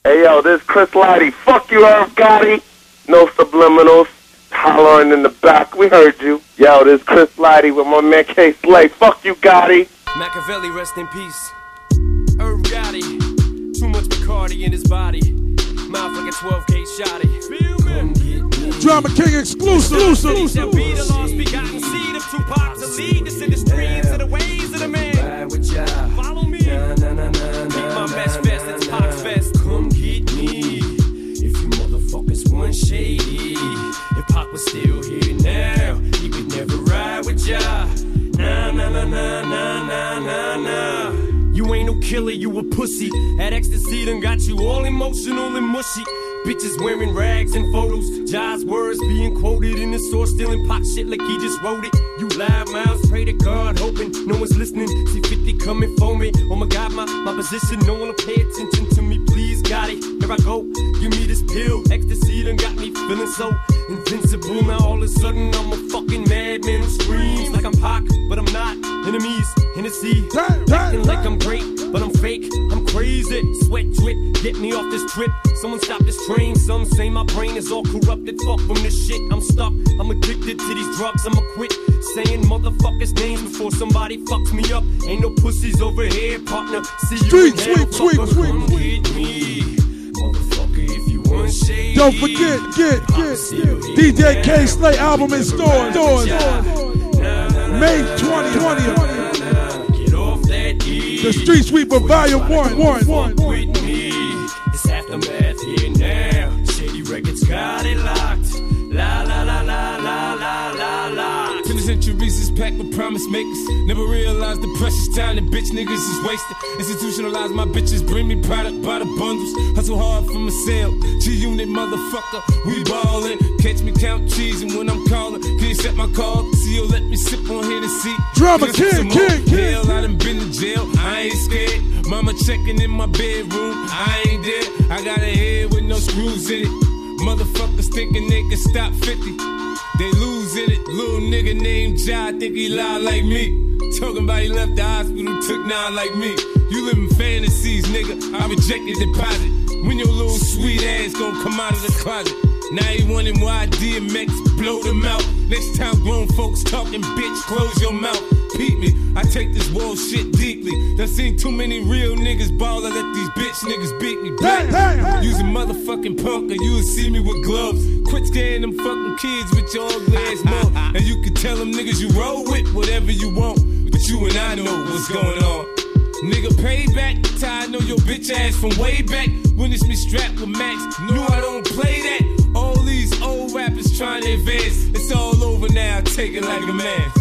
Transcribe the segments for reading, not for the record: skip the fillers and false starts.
Hey yo, this Chris Lighty. Fuck you, Irv Gotti. No subliminals. Hollering in the back. We heard you. Yo, this Chris Lighty with my man K Slay. Fuck you, Gotti. Machiavelli, rest in peace. Irv Gotti. Too much Bacardi in his body. Mouth like a 12K shotty. Come get me. Drama King exclusive. Shall be the lost begotten seed of Tupac to lead us in the streams of the ways of the man. Ride with ya. Follow me. Keep my best vest, it's Pac's vest. Come get me. If you motherfuckers want shady. If Pac was still here now, he would never ride with ya. Nah. You ain't no killer, you a pussy. That ecstasy done got you all emotional and mushy. Bitches wearing rags and photos. Jai's words being quoted in the store, stealing Pac shit like he just wrote it. You loud mouths, pray to God, hoping no one's listening. See 50 coming for me. Oh my God, my position, no one will pay attention to me. Please, Gotti, here I go. Give me this pill. Ecstasy done got me feeling so invincible. Now all of a sudden I'm a fucking madman who screams like I'm Pac, but I'm not. Enemies, Hennessy, acting like I'm great, but I'm fake. I'm crazy. Sweat drip, get me off this trip. Someone stop this train. Some say my brain is all corrupted. Fuck from this shit. I'm stuck. I'm addicted to these drugs. I'ma quit saying motherfuckers' names before somebody fucks me up. Ain't no pussies over here, partner. See you in hell, fucker. Come get me, motherfucker, if you want shade. Don't forget, get DJ K Slay album in stores. May 2020. Get off that E. The Street Sweeper Volume 1. With me. It's Aftermath here now. Shady Records got it locked. La la la la la la la la. Centuries is packed with promise makers. Never realized the precious time that bitch niggas is wasted. Institutionalized my bitches, bring me product by the bundles. Hustle hard for my sale. G-Unit motherfucker, we ballin'. Catch me count cheese and when I'm calling, can you set my call? CEO let me sip on Hennessy. Drama King. Hell, I done been to jail, I ain't scared. Mama checking in my bedroom, I ain't there. I got a head with no screws in it. Motherfuckers thinking they can stop 50. They losing it. Little nigga named Jai think he lie like me. Talking about he left the hospital, took 9 like me. You live in fantasies, nigga. I reject your deposit. When your little sweet ass gon' come out of the closet. Now he wanting why DMX blow them out. Next time grown folks talking, bitch, close your mouth. Peep me, I take this world shit deeply. Done seen too many real niggas ball. I let these bitch niggas beat me back. Using motherfucking punk, or you would see me with gloves. Quit scaring them fucking kids with your ugly ass mouth. And you can tell them niggas you roll with whatever you want. But you and I know what's going on. Nigga, payback, I know your bitch ass from way back. When it's me strapped with Max, knew I don't play that. All these old rappers trying to advance. It's all over now, take it like a man.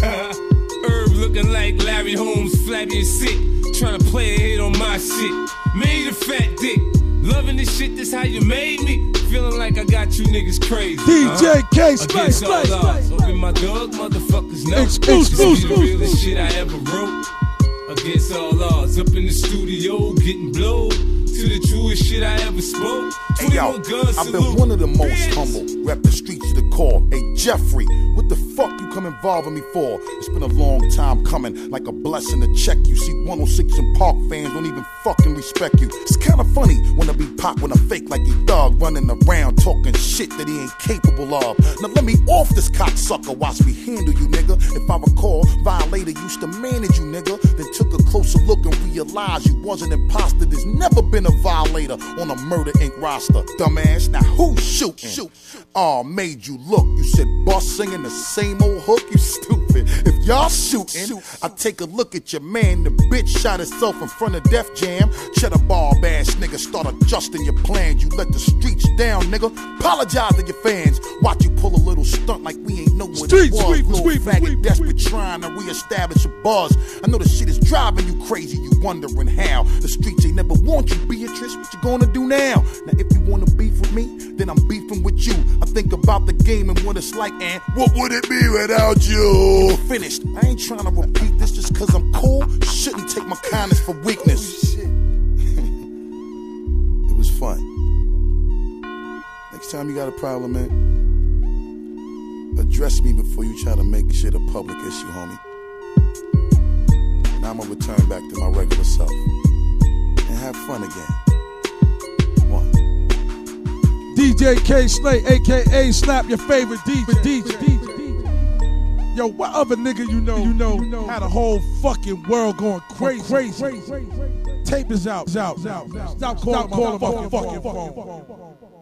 Herb looking like Larry Holmes, flabby and sick. Trying to play a hit on my shit. Made a fat dick. Loving this shit, this how you made me. Feeling like I got you niggas crazy. DJ K Slay. Open my dog, motherfuckers know. Exclusive. This be the realest shit I ever wrote. Against all odds, up in the studio, getting blowed. To the truest shit I ever spoke. Hey yo, I've been one of the most humble. Rep the streets to the core. Hey Jeffrey, what the fuck you come involving me for? It's been a long time coming, like a blessing to check you. See 106 and Park fans don't even fucking respect you. It's kinda funny when I be Pop when I fake like he thug, running around talking shit that he ain't capable of. Now let me off this cocksucker, watch me handle you, nigga. If I recall, Violator used to manage you, nigga. Then took a closer look and realized you was an imposter. There's never been a violator on a Murder Inc. roster. Dumbass, now who's shooting? Aw, made you look. You said boss singing the same old hook, you stupid. If y'all shooting, I take a look at your man. The bitch shot herself in front of Def Jam. Cheddar barb ass nigga, start adjusting your plans. You let the streets down, nigga. Apologize to your fans. Watch you pull a little stunt like we ain't know what it was. Little faggot desperate trying to reestablish a buzz. I know the shit is driving you crazy. You wondering how the streets ain't never want you, Beatrice. What you gonna do now? Now if you wanna beef with me, then I'm beefing with you. I think about the game and what it's like, and what would it be without you? Finished. I ain't trying to repeat this just cause I'm cool. Shouldn't take my kindness for weakness. It was fun. Next time you got a problem, man, address me before you try to make shit a public issue, homie. Now I'm gonna return back to my regular self and have fun again. One. DJ K Slay, aka Slap Your Favorite DJ. Yo, what other nigga you know had a whole fucking world going crazy? Tape is out. Stop calling my fucking phone.